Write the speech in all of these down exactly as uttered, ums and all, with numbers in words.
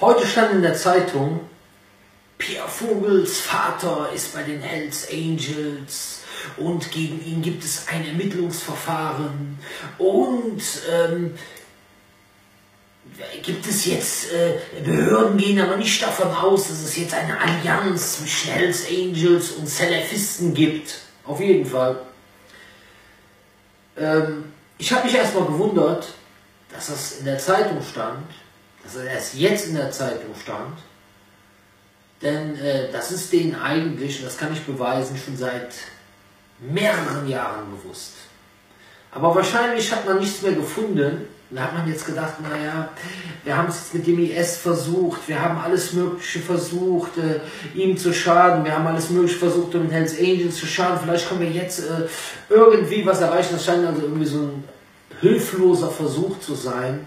Heute stand in der Zeitung, Pierre Vogels Vater ist bei den Hells Angels und gegen ihn gibt es ein Ermittlungsverfahren und ähm, gibt es jetzt, äh, Behörden gehen aber nicht davon aus, dass es jetzt eine Allianz zwischen Hells Angels und Salafisten gibt. Auf jeden Fall. Ähm, ich habe mich erstmal gewundert, dass das in der Zeitung stand, dass er erst jetzt in der Zeitung stand, denn äh, das ist denen eigentlich, und das kann ich beweisen, schon seit mehreren Jahren bewusst. Aber wahrscheinlich hat man nichts mehr gefunden. Da hat man jetzt gedacht, naja, wir haben es jetzt mit dem I S versucht, wir haben alles Mögliche versucht, äh, ihm zu schaden, wir haben alles Mögliche versucht, um den Hells Angels zu schaden, vielleicht können wir jetzt äh, irgendwie was erreichen. Das scheint also irgendwie so ein hilfloser Versuch zu sein,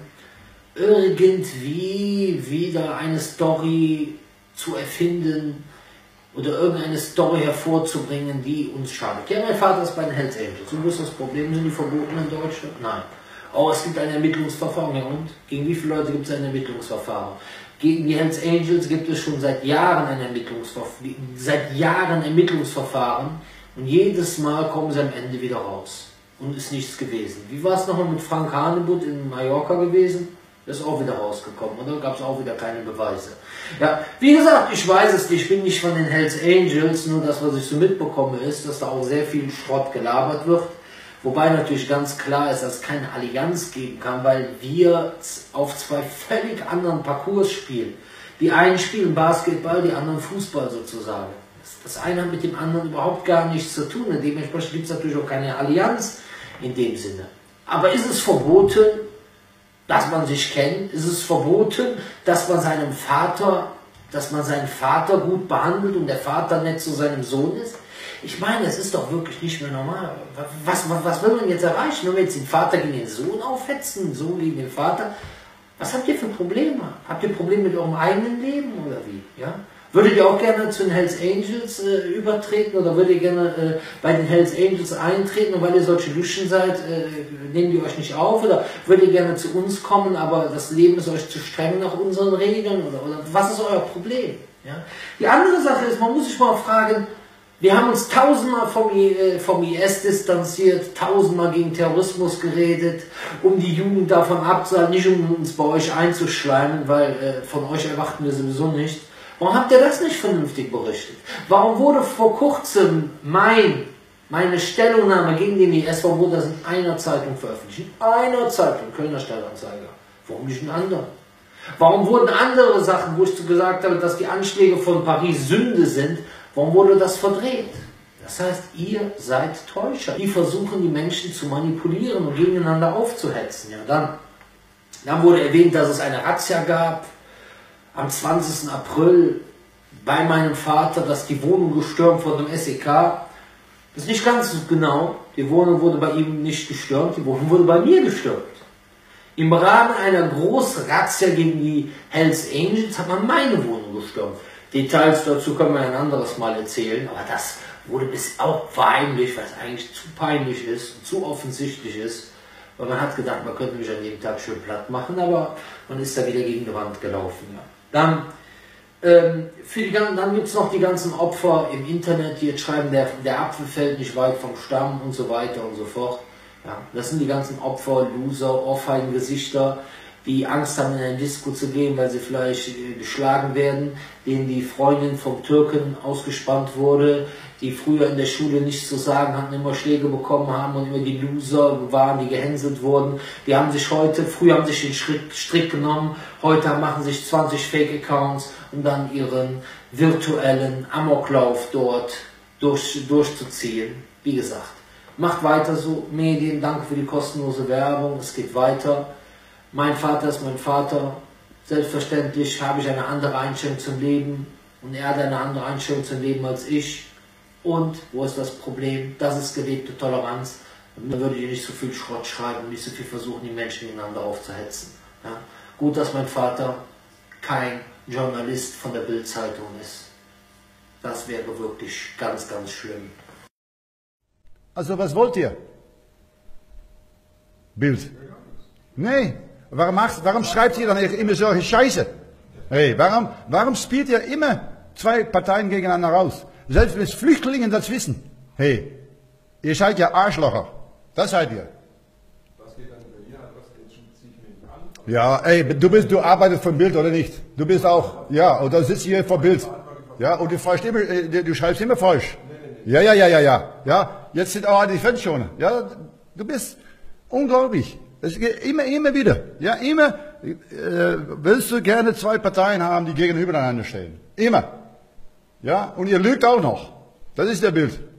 irgendwie wieder eine Story zu erfinden oder irgendeine Story hervorzubringen, die uns schadet. Ja, mein Vater ist bei den Hells Angels. Und wo ist das Problem? Sind die verboten in Deutschland? Nein. Oh, es gibt ein Ermittlungsverfahren. Ja, und? Gegen wie viele Leute gibt es ein Ermittlungsverfahren? Gegen die Hells Angels gibt es schon seit Jahren ein Ermittlungsverfahren. Seit Jahren Ermittlungsverfahren. Und jedes Mal kommen sie am Ende wieder raus. Und ist nichts gewesen. Wie war es nochmal mit Frank Hanebutt in Mallorca gewesen? Ist auch wieder rausgekommen, oder? Gab es auch wieder keine Beweise. Ja, wie gesagt, ich weiß es nicht, ich bin nicht von den Hells Angels, nur das, was ich so mitbekomme, ist, dass da auch sehr viel Schrott gelabert wird. Wobei natürlich ganz klar ist, dass es keine Allianz geben kann, weil wir auf zwei völlig anderen Parcours spielen. Die einen spielen Basketball, die anderen Fußball sozusagen. Das eine hat mit dem anderen überhaupt gar nichts zu tun. Und dementsprechend gibt es natürlich auch keine Allianz in dem Sinne. Aber ist es verboten, dass man sich kennt? Ist es verboten, dass man seinem Vater, dass man seinen Vater gut behandelt und der Vater nett zu seinem Sohn ist? Ich meine, es ist doch wirklich nicht mehr normal. Was, was, was will man jetzt erreichen? Wenn wir jetzt den Vater gegen den Sohn aufhetzen, den Sohn gegen den Vater? Was habt ihr für Probleme? Habt ihr Probleme mit eurem eigenen Leben oder wie? Ja? Würdet ihr auch gerne zu den Hells Angels äh, übertreten oder würdet ihr gerne äh, bei den Hells Angels eintreten und weil ihr solche Luschen seid, äh, nehmen die euch nicht auf? Oder würdet ihr gerne zu uns kommen, aber das Leben ist euch zu streng nach unseren Regeln? Oder, oder was ist euer Problem? Ja? Die andere Sache ist, man muss sich mal fragen, wir haben uns tausendmal vom, äh, vom I S distanziert, tausendmal gegen Terrorismus geredet, um die Jugend davon abzuhalten, nicht um uns bei euch einzuschleimen, weil äh, von euch erwarten wir sowieso nicht. Warum habt ihr das nicht vernünftig berichtet? Warum wurde vor kurzem mein, meine Stellungnahme gegen den I S, warum wurde das in einer Zeitung veröffentlicht? In einer Zeitung, Kölner Stadtanzeiger. Warum nicht in anderen? Warum wurden andere Sachen, wo ich gesagt habe, dass die Anschläge von Paris Sünde sind, warum wurde das verdreht? Das heißt, ihr seid Täuscher. Die versuchen, die Menschen zu manipulieren und gegeneinander aufzuhetzen. Ja, dann, dann wurde erwähnt, dass es eine Razzia gab am zwanzigsten April bei meinem Vater, dass die Wohnung gestürmt von dem S E K. Das ist nicht ganz genau. Die Wohnung wurde bei ihm nicht gestürmt, die Wohnung wurde bei mir gestürmt. Im Rahmen einer großen Razzia gegen die Hells Angels hat man meine Wohnung gestürmt. Details dazu können wir ein anderes Mal erzählen, aber das wurde bis auch verheimlicht, weil es eigentlich zu peinlich ist und zu offensichtlich ist. Weil man hat gedacht, man könnte mich an jedem Tag schön platt machen, aber man ist da wieder gegen die Wand gelaufen. Ja. Dann, ähm, für die, dann gibt es noch die ganzen Opfer im Internet, die jetzt schreiben, der, der Apfel fällt nicht weit vom Stamm und so weiter und so fort. Ja, das sind die ganzen Opfer, Loser, Ohrfeigengesichter, die Angst haben, in ein Disco zu gehen, weil sie vielleicht äh, geschlagen werden, denen die Freundin vom Türken ausgespannt wurde, die früher in der Schule nichts zu sagen hatten, immer Schläge bekommen haben und immer die Loser waren, die gehänselt wurden. Die haben sich heute, früher haben sich den Strick, Strick genommen, heute machen sich zwanzig Fake-Accounts, um dann ihren virtuellen Amoklauf dort durch, durchzuziehen. Wie gesagt, macht weiter so, Medien, danke für die kostenlose Werbung, es geht weiter. Mein Vater ist mein Vater. Selbstverständlich habe ich eine andere Einstellung zum Leben und er hat eine andere Einstellung zum Leben als ich. Und wo ist das Problem? Das ist gelebte Toleranz. Und da würde ich nicht so viel Schrott schreiben und nicht so viel versuchen, die Menschen gegeneinander aufzuhetzen. Ja? Gut, dass mein Vater kein Journalist von der Bild-Zeitung ist. Das wäre wirklich ganz, ganz schlimm. Also was wollt ihr? Bild. Nee. Warum, machst, warum schreibt ihr dann immer solche Scheiße? Hey, warum, warum spielt ihr immer zwei Parteien gegeneinander raus? Selbst wenn Flüchtlinge das wissen. Hey, ihr seid ja Arschlocher. Das seid ihr. Was geht dann über ihr? Was geht sich mit an? Ja, ey, du bist, du arbeitest vom Bild oder nicht? Du bist auch, ja, oder sitzt hier vor Bild. Ja, und du fragst immer, du schreibst immer falsch. Ja, ja, ja, ja, ja. Ja, jetzt sind auch die Fans schon. Ja, du bist unglaublich. Es geht immer, immer wieder. Ja, immer äh, willst du gerne zwei Parteien haben, die gegenübereinander stehen. Immer. Ja, und ihr lügt auch noch. Das ist der Bild.